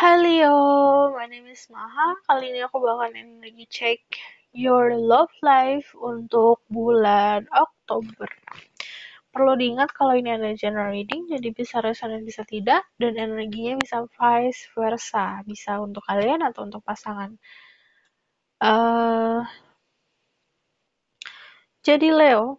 Hai Leo, my name is Maha. Kali ini aku bakalan lagi cek your love life untuk bulan Oktober. Perlu diingat kalau ini ada general reading, jadi bisa resonate bisa tidak, dan energinya bisa vice versa, bisa untuk kalian atau untuk pasangan. Eh, jadi Leo,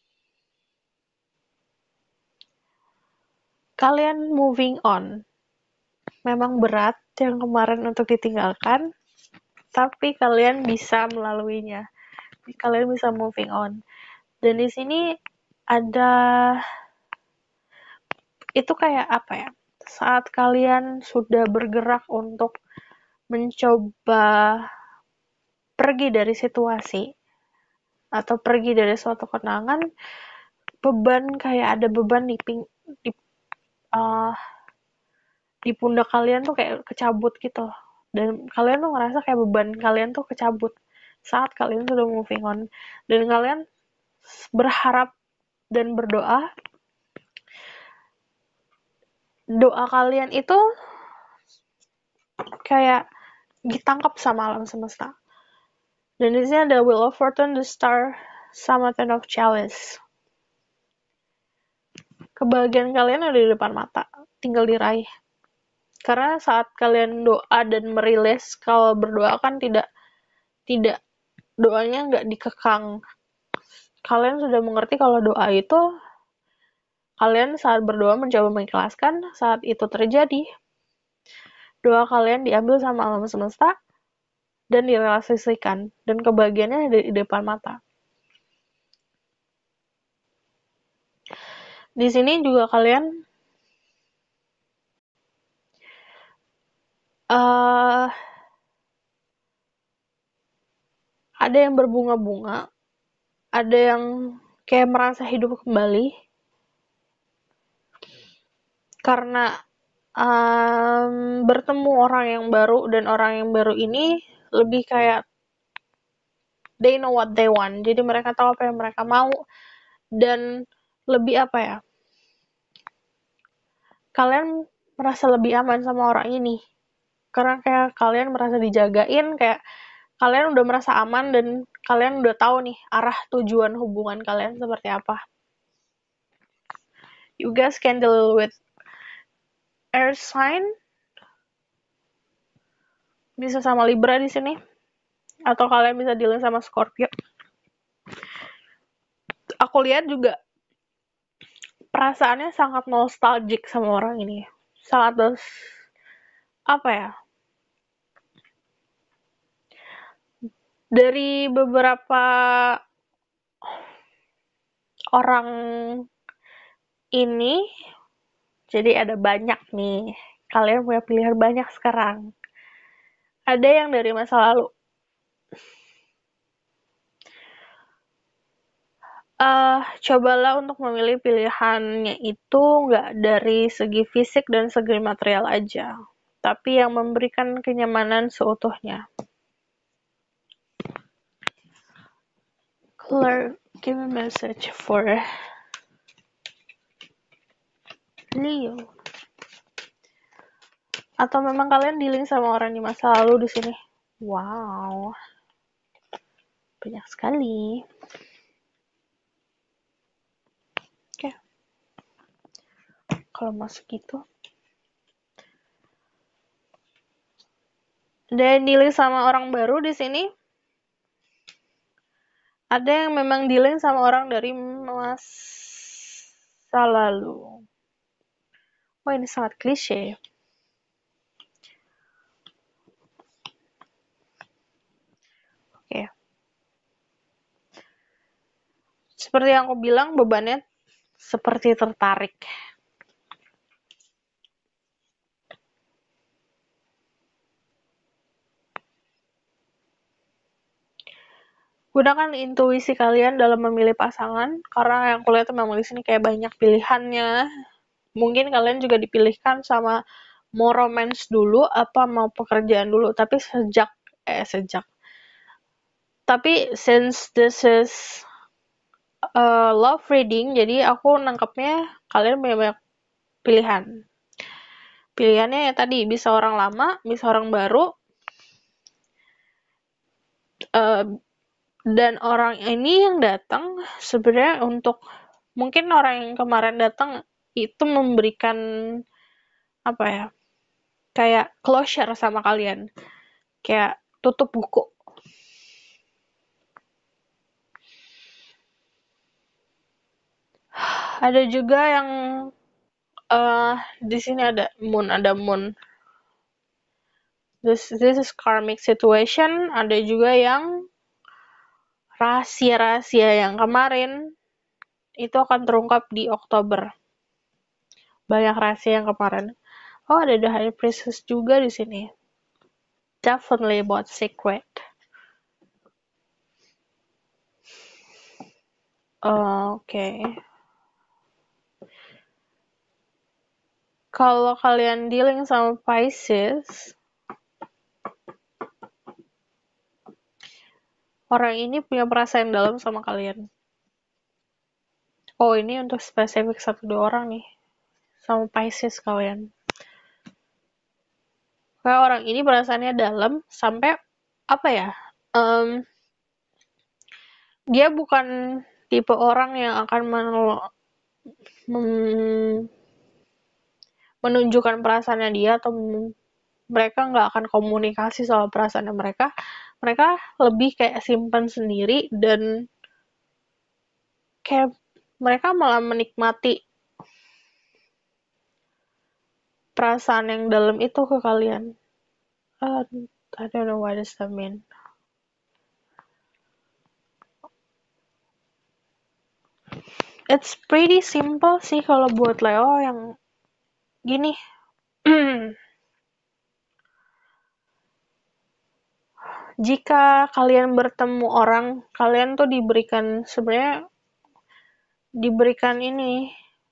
kalian moving on. Memang berat yang kemarin untuk ditinggalkan, tapi kalian bisa melaluinya. Kalian bisa moving on. Dan di sini ada itu kayak apa ya? Saat kalian sudah bergerak untuk mencoba pergi dari situasi atau pergi dari suatu kenangan, beban kayak ada beban di, uh, di pundak kalian tuh kayak kecabut gitu. Dan kalian tuh ngerasa kayak beban kalian tuh kecabut saat kalian sudah moving on. Dan kalian berharap dan berdoa doa kalian itu kayak ditangkap sama alam semesta. Dan di sini ada Wheel of Fortune, the Star, sama Ten of Chalice. Kebahagiaan kalian ada di depan mata, tinggal diraih. Karena saat kalian doa dan merilis, kalau berdoa kan tidak doanya nggak dikekang. Kalian sudah mengerti kalau doa itu kalian saat berdoa mencoba mengikhlaskan, saat itu terjadi, doa kalian diambil sama alam semesta dan direalisasikan, dan kebahagiaannya ada di depan mata. Di sini juga kalian ada yang berbunga-bunga, ada yang kayak merasa hidup kembali karena bertemu orang yang baru, dan orang yang baru ini lebih kayak they know what they want, jadi mereka tahu apa yang mereka mau, dan lebih apa ya, kalian merasa lebih aman sama orang ini karena kayak kalian merasa dijagain, kayak kalian udah merasa aman dan kalian udah tahu nih arah tujuan hubungan kalian seperti apa. You guys can deal with earth sign, bisa sama Libra di sini, atau kalian bisa dealing sama Scorpio. Aku lihat juga perasaannya sangat nostalgic sama orang ini, sangat apa ya, dari beberapa orang ini, jadi ada banyak nih, kalian punya pilihan banyak sekarang. Ada yang dari masa lalu, cobalah untuk memilih pilihannya itu nggak dari segi fisik dan segi material aja, tapi yang memberikan kenyamanan seutuhnya. Claire, give me a message for Leo. Atau memang kalian dealing sama orang di masa lalu di sini? Wow, banyak sekali. Oke, kalau masuk gitu. Dan dealing sama orang baru di sini. Ada yang memang dealing sama orang dari masa lalu. Oh, ini sangat klise. Oke. Seperti yang aku bilang, bebannya seperti tertarik. Gunakan intuisi kalian dalam memilih pasangan, karena yang kulihat memang di sini kayak banyak pilihannya. Mungkin kalian juga dipilihkan sama mau romance dulu apa mau pekerjaan dulu, tapi tapi since this is love reading, jadi aku nangkepnya kalian punya banyak pilihan. Pilihannya ya tadi, bisa orang lama, bisa orang baru, dan orang ini yang datang sebenarnya untuk, mungkin orang yang kemarin datang itu memberikan apa ya, kayak closure sama kalian, kayak tutup buku. Ada juga yang di sini ada moon. This is karmic situation. Ada juga yang rahasia-rahasia yang kemarin itu akan terungkap di Oktober. Banyak rahasia yang kemarin. Oh, ada The High Priestess juga di sini. Definitely about secret. Oke. Kalau kalian dealing sama Pisces, orang ini punya perasaan dalam sama kalian. Oh, ini untuk spesifik 1-2 orang nih. Sama Pisces kalian. Kayak orang ini perasaannya dalam sampai apa ya? Dia bukan tipe orang yang akan menunjukkan perasaannya dia, atau mereka nggak akan komunikasi soal perasaannya mereka. Mereka lebih kayak simpan sendiri, dan kayak mereka malah menikmati perasaan yang dalam itu ke kalian. I don't know what does that mean. It's pretty simple sih kalau buat Leo yang gini. Jika kalian bertemu orang, kalian tuh diberikan ini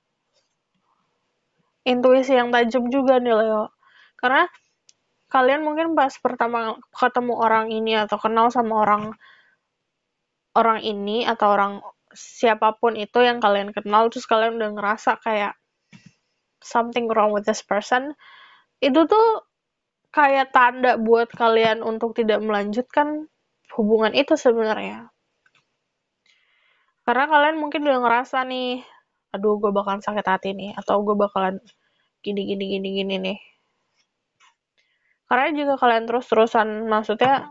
intuisi yang tajam juga nih Leo. Karena kalian mungkin pas pertama ketemu orang ini atau kenal sama orang ini atau orang siapapun itu yang kalian kenal, terus kalian udah ngerasa kayak something wrong with this person, itu tuh kayak tanda buat kalian untuk tidak melanjutkan hubungan itu sebenarnya. Karena kalian mungkin udah ngerasa nih, aduh gue bakalan sakit hati nih, atau gue bakalan gini nih. Karena juga kalian terus-terusan, maksudnya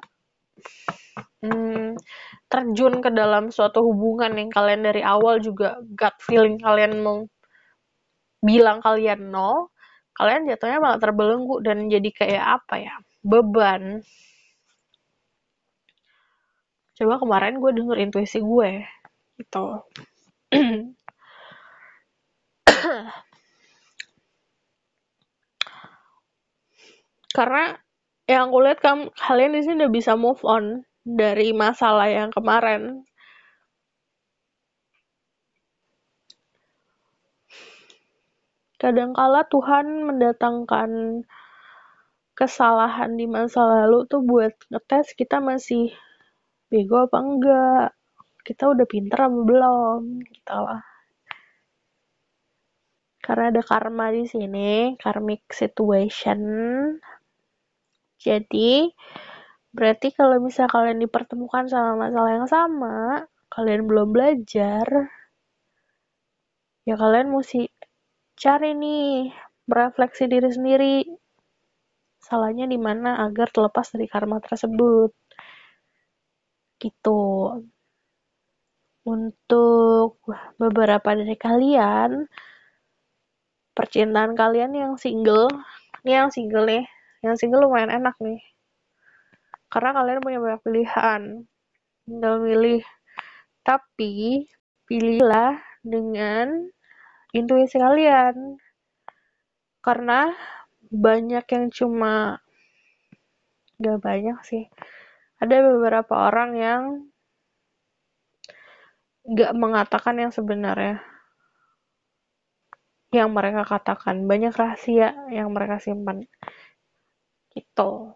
terjun ke dalam suatu hubungan yang kalian dari awal juga gut feeling kalian mau bilang kalian no, kalian jatuhnya malah terbelenggu dan jadi kayak apa ya, beban. Coba kemarin gue denger intuisi gue gitu. Karena yang aku lihat kalian di sini udah bisa move on dari masalah yang kemarin. Kadangkala Tuhan mendatangkan kesalahan di masa lalu tuh buat ngetes kita masih bego apa enggak, kita udah pinter apa belum, gitu lah. Karena ada karma di sini, karmic situation. Jadi berarti kalau bisa kalian dipertemukan sama masalah yang sama, kalian belum belajar, ya kalian mesti cari nih, merefleksi diri sendiri, salahnya di mana agar terlepas dari karma tersebut. Gitu. Untuk beberapa dari kalian, percintaan kalian yang single nih, yang single lumayan enak nih. Karena kalian punya banyak pilihan, tinggal milih. Tapi pilihlah dengan intuisi kalian. Karena banyak yang gak banyak sih. Ada beberapa orang yang gak mengatakan yang sebenarnya. Yang mereka katakan. Banyak rahasia yang mereka simpan. Gitu.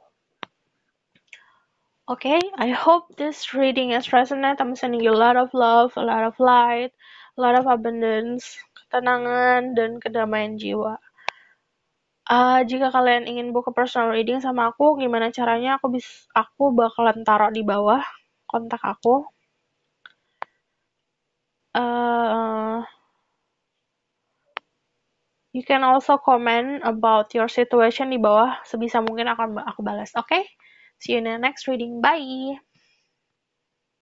Okay, I hope this reading is resonant. I'm sending you a lot of love, a lot of light, a lot of abundance, ketenangan, dan kedamaian jiwa. Jika kalian ingin buka personal reading sama aku, gimana caranya? Aku bakalan taruh di bawah kontak aku. Uh, you can also comment about your situation di bawah. Sebisa mungkin akan aku balas. Okay? See you in the next reading. Bye.